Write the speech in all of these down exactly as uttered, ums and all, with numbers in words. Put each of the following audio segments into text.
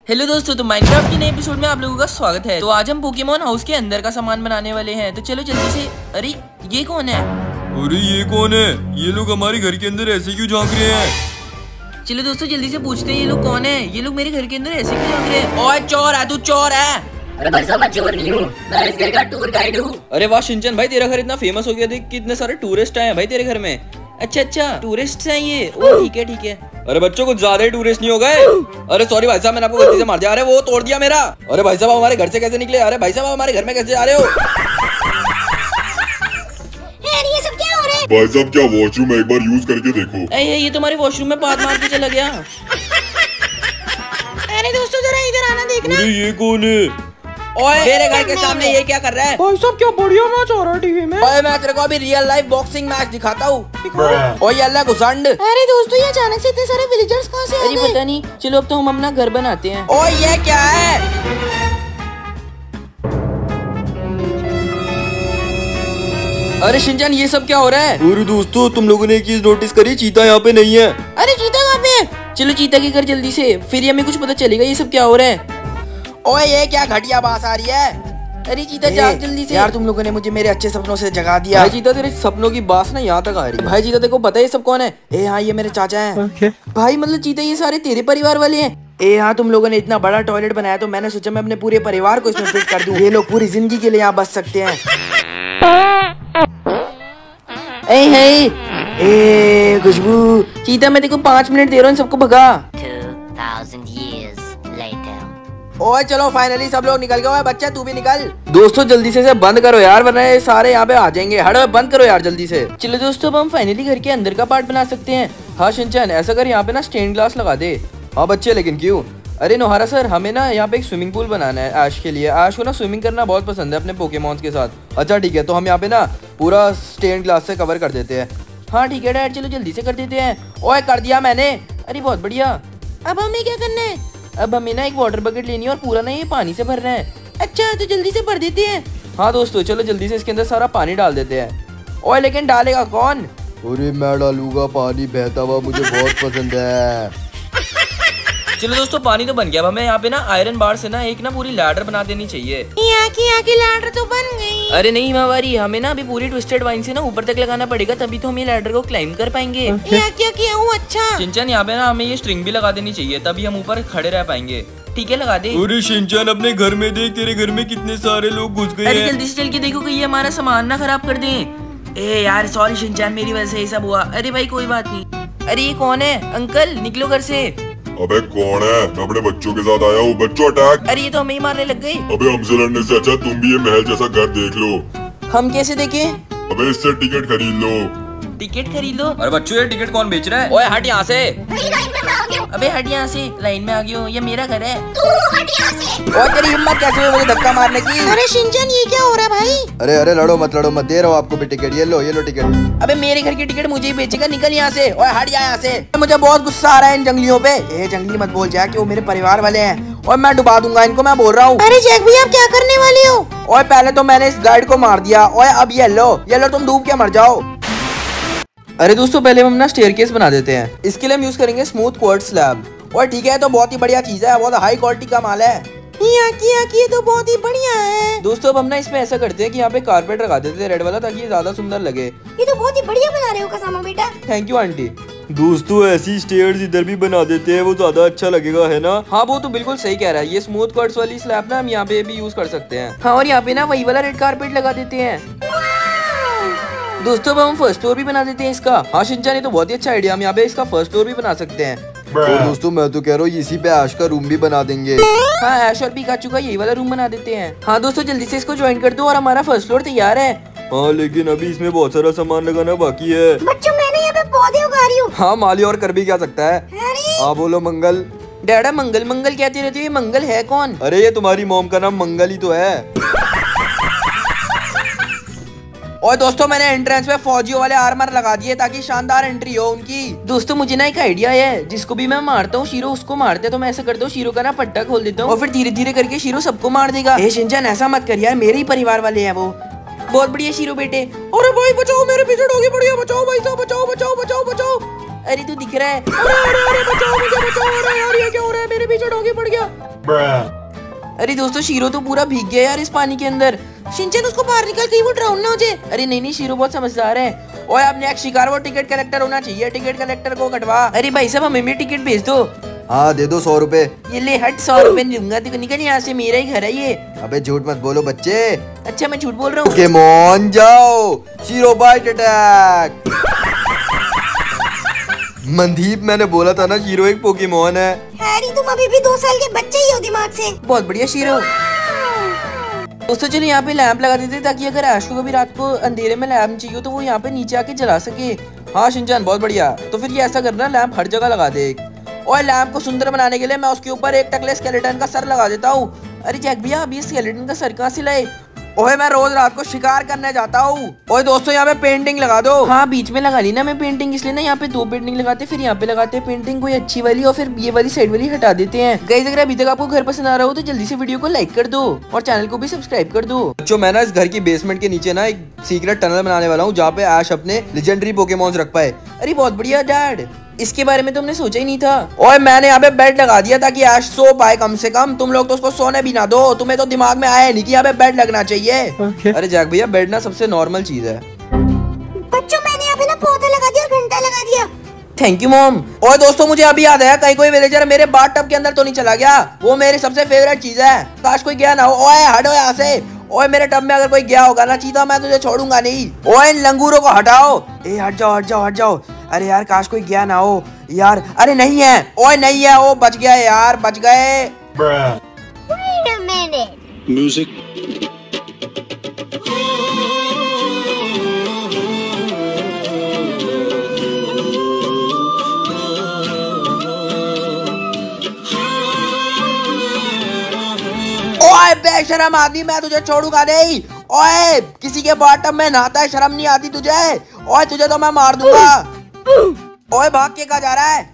Hello दोस्तों, तो Minecraft के नए एपिसोड में आप लोगों का स्वागत है। तो आज हम पोकेमॉन हाउस के अंदर का सामान बनाने वाले हैं। तो चलो जल्दी से। अरे ये कौन है? अरे ये कौन है? ये लोग हमारे घर के अंदर ऐसे क्यों झांक रहे हैं? चलो दोस्तों जल्दी से पूछते हैं ये लोग कौन है। ये लोग मेरे घर के अंदर ऐसे क्यों झांक रहे हैं? ओए चोर है, तू चोर है। अरे भाई साहब मैं चोर नहीं हूँ, मैं इस घर का टूर गाइड हूँ। अरे वाह शिनचैन भाई, तेरा घर इतना फेमस हो गया, देख कितने सारे टूरिस्ट आए हैं भाई तेरे घर में। अच्छा अच्छा टूरिस्ट हैं ये। ओ ठीक है ठीक है। अरे बच्चों कुछ ज्यादा ही टूरिस्ट नहीं हो गए? अरे सॉरी भाई साहब, मैंने आपको गलती से मार दिया। अरे वो तोड़ दिया मेरा। अरे भाई साहब हमारे घर से कैसे निकले? अरे भाई साहब हमारे घर में कैसे आ रहे हो? ये सब क्या हो रहा है? भाई साहब क्या वॉशरूम एक बार यूज करके देखो। ए, ये, ये तुम्हारे वॉशरूम में बात मार के चला गया। अरे दोस्तों जरा इधर आना देखना। अरे ये कौन है? ओए मेरे घर के सामने ये क्या कर रहा है? भाई साहब क्या बढ़िया मैच आ रहा है टीवी में। ओए मैं तेरे को अभी रियल लाइफ बॉक्सिंग मैच दिखाता हूँ। ओए अल्लाह घुसंड। अरे दोस्तों ये अचानक से इतने सारे विलेजर्स कहाँ से आ अरे गए? पता नहीं, चलो अब तो हम अपना घर बनाते हैं। ओए ये क्या है? अरे शिनचैन ये सब क्या हो रहा है? अरे दोस्तों तुम लोगों ने एक चीज नोटिस करी, चीता यहाँ पे नहीं है। अरे चीता कहाँ पे है? चलो चीता के घर जल्दी से, फिर हमें कुछ पता चलेगा ये सब क्या हो रहा है। ओए ये क्या घटिया बात आ रही है? अरे चीता जाग जल्दी से। यार तुम लोगों ने मुझे मेरे अच्छे सपनों से जगा दिया। भाई चीता तेरे सपनों की बात ना यहाँ तक आ रही है। भाई जीता देखो पता है ये सब कौन है? ए हाँ ये मेरे चाचा हैं। okay. भाई मतलब चीता ये सारे तेरे परिवार वाले हैं? ए हाँ तुम लोगों ने इतना बड़ा टॉयलेट बनाया तो मैंने सोचा मैं अपने पूरे परिवार को इसमें फिट कर दूं। ये लोग पूरी जिंदगी के लिए यहाँ बच सकते हैं। ए हे ए खुशबू, चीता मैं देखो पाँच मिनट दे रहा हूँ, सबको भगा। two thousand years later. ओए चलो फाइनली सब लोग निकल गए। ओए बच्चा तू भी निकल। दोस्तों जल्दी से इसे बंद करो यार, वरना ये सारे यहाँ पे आ जाएंगे। हटो बंद करो यार जल्दी से। चलो दोस्तों अब हम फाइनली घर के अंदर का पार्ट बना सकते हैं। हाँ शिनचैन ऐसा कर, यहाँ पे ना स्टेन ग्लास लगा दे। हाँ बच्चे लेकिन क्यों? अरे नोहारा सर हमें ना यहाँ पे एक स्विमिंग पूल बनाना है ऐश के लिए। ऐश को ना स्विमिंग करना बहुत पसंद है अपने पोकेमॉन्स के साथ। अच्छा ठीक है, तो हम यहाँ पे ना पूरा स्टेन ग्लास से कवर कर देते हैं। हाँ ठीक है डैड, चलो जल्दी से कर देते हैं। ओए कर दिया मैंने। अरे बहुत बढ़िया। अब हमें क्या करना है? अब हमें ना एक वाटर बकेट लेनी है और पूरा ना ये पानी से भरना है। अच्छा तो जल्दी से भर देते हैं। हाँ दोस्तों चलो जल्दी से इसके अंदर सारा पानी डाल देते हैं। ओए लेकिन डालेगा कौन? अरे मैं डालूंगा, पानी बहता हुआ मुझे बहुत पसंद है। चलो दोस्तों पानी तो बन गया। अब हमें यहाँ पे ना आयरन बार से ना एक ना पूरी लैडर बना देनी चाहिए। यहाँ की यहाँ की लैडर तो बन गई। अरे नहीं मावारी, हमें ना अभी पूरी ट्विस्टेड वाइन से ना ऊपर तक लगाना पड़ेगा, तभी तो हम ये लैडर को क्लाइम कर पाएंगे। यहाँ क्या किया हूँ? अच्छा शिनचैन यहाँ पे ना हमें ये स्ट्रिंग भी लगा देनी चाहिए, तभी हम ऊपर खड़े रह पाएंगे। ठीक है लगा दे। अरे शिनचैन अपने घर में देख, तेरे घर में कितने सारे लोग घुस गए अरे हैं। जल्दी से चल के देखो कि ये हमारा सामान ना खराब कर दें। ए यार सॉरी शिनचैन, मेरी वजह से ये सब हुआ। अरे भाई कोई बात नहीं। अरे ये कौन है? अंकल निकलो घर से। अबे कौन है? मैं अपने बच्चों के साथ आया हूँ। बच्चों अटैक। अरे ये तो हमें ही मारने लग गई। अबे हमसे लड़ने से अच्छा तुम भी ये महल जैसा घर देख लो। हम कैसे देखें? अबे इससे टिकट खरीद लो। टिकट खरीद लो? अरे बच्चों ये टिकट कौन बेच रहा है? ओए हट यहाँ से। अबे हट यहाँ से, लाइन में आ गई हो, ये मेरा घर है। और तेरी हिम्मत कैसे हुई मुझे धक्का मारने की? अरे शिनचैन ये क्या हो रहा है भाई? अरे अरे लड़ो मत लड़ो मत, दे रहा हूँ आपको भी टिकट। ये लो ये लो टिकट। अबे मेरे घर की टिकट मुझे ही बेचेगा, निकल यहाँ से। ओए हट जा यहाँ से। मुझे बहुत गुस्सा आ रहा है इन जंगलियों पे। ए जंगली मत बोल जा कि वो मेरे परिवार वाले हैं और मैं डुबा दूंगा इनको, मैं बोल रहा हूँ। अरे जैक भैया आप क्या करने वाले हो? ओए पहले तो मैंने इस गाइड को मार दिया। ओए अब ये लो ये लो, तुम डूब के मर जाओ। अरे दोस्तों पहले हम ना स्टेयरकेस बना देते हैं। इसके लिए हम यूज करेंगे स्मूथ क्वार्ट्ज स्लैब। और ठीक है तो बहुत ही बढ़िया चीज है, बहुत हाई क्वालिटी का माल है। यहाँ की यहाँ की तो बहुत ही बढ़िया है। दोस्तों अब हम ना इसमें ऐसा करते हैं कि यहाँ पे कारपेट लगा देते हैं रेड वाला, ताकि ये ज्यादा सुंदर लगे। ये तो बहुत ही बढ़िया बना रहे हो कसामा बेटा। Thank you aunty. दोस्तों ऐसी स्टेयर्स इधर भी बना देते हैं, वो ज्यादा अच्छा लगेगा है ना? हाँ वो तो बिल्कुल सही कह रहा है। ये स्मूथ क्वार्ट्ज वाली स्लैब ना हम यहाँ पे भी यूज कर सकते हैं। हाँ और यहाँ पे ना वही वाला रेड कारपेट लगा देते हैं। दोस्तों अब हम फर्स्ट फ्लोर भी बना देते हैं इसका। हाँ शिनचैन ये तो बहुत ही अच्छा आइडिया, हम यहाँ पे इसका फर्स्ट फ्लोर भी बना सकते हैं। और दोस्तों मैं तो कह रहा हूँ इसी पे ऐश का रूम भी बना देंगे। हाँ ऐश और पिकाचू का यही वाला रूम बना देते हैं। हाँ दोस्तों जल्दी से इसको ज्वाइन कर दो और हमारा फर्स्ट फ्लोर तैयार है। हाँ लेकिन अभी इसमें बहुत सारा सामान लगाना बाकी है। बच्चों मैंने यहाँ पे पौधे उगा रही हूँ। हाँ माली और कर भी क्या सकता है। हाँ बोलो मंगल। डैडा मंगल मंगल कहती रहती है, ये मंगल है कौन? अरे ये तुम्हारी मॉम का नाम मंगल ही तो है। और दोस्तों मैंने एंट्रेंस पे फौजियों वाले आर्मर लगा दिए ताकि शानदार एंट्री हो उनकी। दोस्तों मुझे ना एक आइडिया है, जिसको भी मैं मारता हूँ शीरो उसको मारते हैं। तो मैं ऐसा करता हूँ शीरो का ना पट्टा खोल देता हूँ और फिर धीरे धीरे करके शीरो सबको मार देगा। ए शिनचैन ऐसा मत कर यार, मेरे ही परिवार वाले हैं वो। बहुत बढ़िया शीरो बेटे। अरे भाई बचाओ, मेरे पीछे डॉगी पड़ी है, बचाओ भाई साहब, बचाओ बचाओ बचाओ बचाओ। अरे तू दिख रहा है। अरे अरे बचाओ मुझे, बचाओ। अरे यार ये क्या हो रहा है, मेरे पीछे डॉगी पड़ गया। अरे दोस्तों शीरो तो पूरा भीग गया यार इस पानी के अंदर। शिनचैन उसको बाहर निकाल, कहीं वो ड्राउन ना हो जाए। अरे नहीं नहीं शीरो बहुत समझदार है। ओए अब नेक्स्ट शिकार वो टिकट कलेक्टर होना चाहिए, टिकट कलेक्टर को कटवा। अरे भाई साहब हमें भी टिकट भेज दो। हाँ दे दो सौ रुपए। ये ले हट, सौ रुपए दूंगा, देखो निकल यहाँ से, मेरा ही घर है ये। अबे झूठ मत बोलो बच्चे। अच्छा मैं झूठ बोल रहा हूँ। पोकेमॉन जाओ, शीरो बाइट अटैक। मनदीप मैंने बोला था ना शीरो एक पोकेमॉन है। हैरी तुम अभी भी दो साल के बच्चे ही हो दिमाग से। बहुत बढ़िया शीरो। दोस्तों चलो यहाँ पे लैंप लगा देते ताकि अगर ऐश को भी रात को अंधेरे में लैंप चाहिए तो वो यहाँ पे नीचे आके जला सके। हाँ शिनचैन बहुत बढ़िया। तो फिर ये ऐसा करना, लैंप हर जगह लगा दे एक। और लैंप को सुंदर बनाने के लिए मैं उसके ऊपर एक टकले स्केलेटन का सर लगा देता हूँ। अरे जैक भैया अभी स्केलेटन का सर कहाँ से लाए? ओए मैं रोज रात को शिकार करने जाता हूँ। ओए दोस्तों यहाँ पे पेंटिंग लगा दो। हाँ बीच में लगा ली ना मैं पेंटिंग, इसलिए ना यहाँ पे दो पेंटिंग लगाते, फिर यहाँ पे लगाते हैं पेंटिंग कोई अच्छी वाली और फिर ये वाली साइड वाली हटा देते हैं। गाइस अगर अभी तक आपको घर पसंद आ रहा हो तो जल्दी से वीडियो को लाइक कर दो और चैनल को भी सब्सक्राइब कर दो। बच्चों मैं ना इस घर की बेसमेंट के नीचे ना एक सीक्रेट टनल बनाने वाला हूँ जहाँ पे ऐश अपने लेजेंडरी पोकेमॉन्स रख पाए। अरे बहुत बढ़िया डैड, इसके बारे में तुमने सोचा ही नहीं था। ओए मैंने यहाँ पे बेड लगा दिया ताकि ऐश सो पाए कम से कम। तुम लोग तो उसको सोने भी ना दो, तुम्हें तो दिमाग में आया नहीं कि यहाँ पे बेड लगना चाहिए। okay. अरे जैक भैया बेड ना सबसे नॉर्मल चीज है। बच्चों मैंने यहाँ पे ना पौधा लगा दिया और घंटा लगा दिया। Thank you mom. और दोस्तों मुझे अभी याद आया, कहीं कोई विलेजर मेरे बाथ टब के अंदर तो नहीं चला गया? वो मेरी सबसे फेवरेट चीज है, काश कोई गया ना हो। ओए हटो यहाँ से। ओए मेरे टब में अगर कोई गया होगा ना चीता, मैं तुझे छोड़ूंगा नहीं। ओए इन लंगूरों को हटाओ। ए हट जाओ हट जाओ हट जाओ। अरे यार काश कोई गया ना हो यार। अरे नहीं है, ओए नहीं है, ओ बच गया यार, बच गए। Wait a minute. Music. ओए बेशरम आदमी, मैं तुझे छोड़ूंगा नहीं। ओए किसी के बॉटम में नहाता है, शर्म नहीं आती तुझे? ओए तुझे तो मैं मार दूंगा। ओए भाग के कहाँ जा रहा है?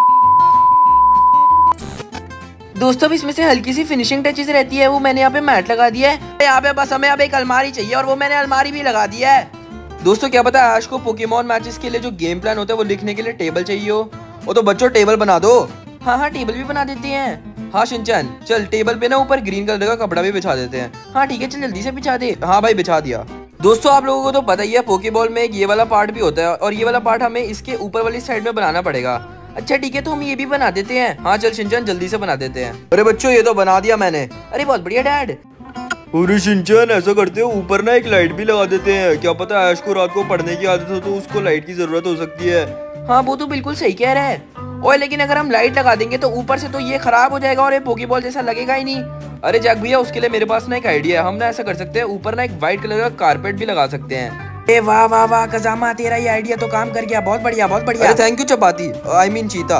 दोस्तों अब इसमें से हल्की सी फिनिशिंग टचेस रहती है, वो मैंने यहाँ पे मैट लगा दिया है। यहाँ पे बस हमें अब एक अलमारी चाहिए और वो मैंने अलमारी भी लगा दिया है। दोस्तों क्या पता है ऐश को पोकेमॉन मैचेस के लिए जो गेम प्लान होता है वो लिखने के लिए टेबल चाहिए हो। वो तो बच्चों टेबल बना दो। हाँ हाँ टेबल भी बना देते हैं। हाँ शिनचैन चल टेबल पे ना ऊपर ग्रीन कलर का कपड़ा भी बिछा देते हैं। हाँ ठीक है चल जल्दी से बिछा दे। हाँ भाई बिछा दिया। दोस्तों आप लोगों को तो पता ही है पोकेबॉल में एक ये वाला पार्ट भी होता है और ये वाला पार्ट हमें इसके ऊपर वाली साइड में बनाना पड़ेगा। अच्छा ठीक है तो हम ये भी बना देते हैं। हाँ चल शिनचैन जल्दी से बना देते हैं। अरे बच्चों ये तो बना दिया मैंने। अरे बहुत बढ़िया डैड। अरे शिनचैन ऐसा करते हो ऊपर ना एक लाइट भी लगा देते हैं, क्या पता ऐश को रात को पढ़ने की आदत हो तो उसको लाइट की जरूरत हो सकती है। हाँ वो तो बिल्कुल सही कह रहा है। ओए लेकिन अगर हम लाइट लगा देंगे तो ऊपर से तो ये खराब हो जाएगा और ये पोकेबॉल जैसा लगेगा ही नहीं। अरे जैक भैया उसके लिए मेरे पास ना एक आइडिया है, हम ना ऐसा कर सकते हैं ऊपर ना एक व्हाइट कलर का कारपेट भी लगा सकते हैं। ए वाह वाह वाह कजामा, तेरा ये आइडिया तो काम कर गया, बहुत बढ़िया बहुत बढ़िया। Thank you chapati, I mean cheetah.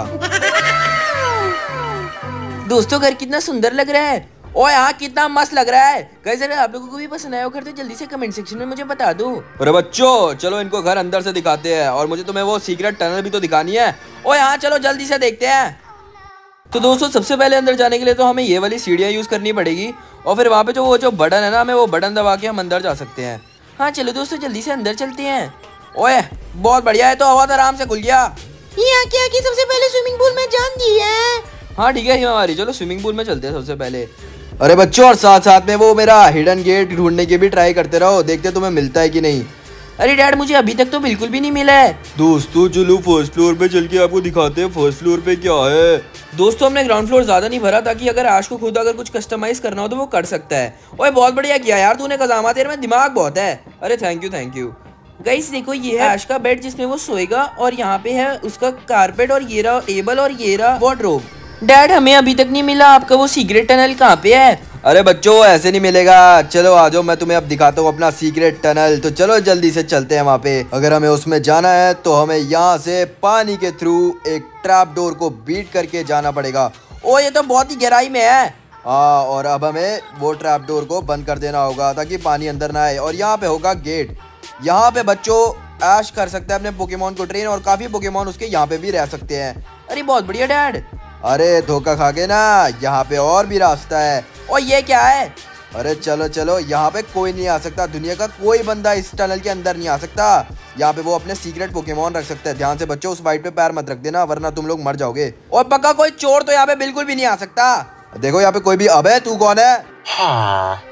दोस्तों घर कितना सुंदर लग रहा है। ओए हाँ कितना मस्त लग रहा है। गाइस अगर आप लोगों को भी पसंद आया हो घर तो जल्दी से कमेंट सेक्शन में मुझे बता दो। अरे बच्चों चलो इनको घर अंदर से दिखाते हैं और मुझे तुम्हें वो सीक्रेट टनल भी तो दिखानी है। ओए हाँ चलो जल्दी से देखते हैं। तो दोस्तों सबसे पहले अंदर जाने के लिए तो हमें ये वाली सीढ़ियाँ यूज करनी पड़ेगी और फिर वहाँ पे जो वो जो बटन है ना हमें वो बटन दबा के हम अंदर जा सकते हैं। हाँ चलो दोस्तों जल्दी से अंदर चलते हैं। ओए बहुत बढ़िया है, तो बहुत आराम से खुल गया। यहाँ क्या कि सबसे पहले स्विमिंग पूल में जान दी है। हाँ ठीक है हिमावारी चलो स्विमिंग पूल में चलते हैं सबसे पहले। अरे बच्चों और साथ साथ में वो मेरा हिडन गेट ढूंढने की भी ट्राई करते रहो, देखते तुम्हें मिलता है कि नहीं। अरे डैड मुझे अभी तक तो बिल्कुल भी नहीं मिला है। दोस्तों चलो फर्स्ट फ्लोर पे चल के आपको दिखाते हैं फर्स्ट फ्लोर पे क्या है। दोस्तों हमने ग्राउंड फ्लोर ज्यादा नहीं भरा ताकि अगर आज को खुद अगर कुछ कस्टमाइज करना हो तो वो कर सकता है। ओए बहुत बढ़िया किया यार तूने कजामा, तेरे में दिमाग बहुत है। अरे thank you thank you. Guys देखो ये है आज का बेड जिसमें वो सोएगा और यहाँ पे है उसका कारपेट और ये रहा टेबल और ये रहा वार्डरोब। डैड हमें अभी तक नहीं मिला आपका वो सीक्रेट टनल कहाँ पे है? अरे बच्चों ऐसे नहीं मिलेगा, चलो आ जाओ मैं तुम्हें अब दिखाता हूँ अपना सीक्रेट टनल। तो चलो जल्दी से चलते हैं वहाँ पे। अगर हमें उसमें जाना है तो हमें यहाँ से पानी के थ्रू एक ट्रैप डोर को बीट करके जाना पड़ेगा। ओ ये तो बहुत ही गहराई में है। हाँ और अब हमें वो ट्रैप डोर को बंद कर देना होगा ताकि पानी अंदर ना आए और यहाँ पे होगा गेट। यहाँ पे बच्चों ऐश कर सकता है अपने पोकेमॉन को ट्रेन और काफी पोकेमॉन उसके यहाँ पे भी रह सकते हैं। अरे बहुत बढ़िया डैड। अरे धोखा खा के ना यहाँ पे और भी रास्ता है। और ये क्या है? अरे चलो चलो, यहाँ पे कोई नहीं आ सकता, दुनिया का कोई बंदा इस टनल के अंदर नहीं आ सकता। यहाँ पे वो अपने सीक्रेट पोकेमॉन रख सकता है। ध्यान से बच्चों, उस वाइट पे पैर मत रख देना वरना तुम लोग मर जाओगे। और पक्का कोई चोर तो यहाँ पे बिल्कुल भी नहीं आ सकता। देखो यहाँ पे कोई भी। अबे तू कौन है? हाँ।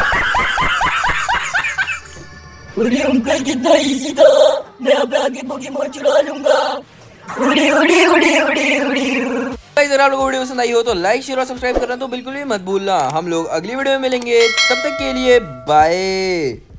उड़ी अंकल कितना इजी था, मैं अब आगे पोकेमॉन चुरा लूंगा। उड़ी उड़ी उड़ी उड़ी उड़ी। अगर आप लोगों को वीडियो पसंद आई हो तो लाइक शेयर और सब्सक्राइब करना तो बिल्कुल भी मत भूलना। हम लोग अगली वीडियो में मिलेंगे, तब तक के लिए बाय।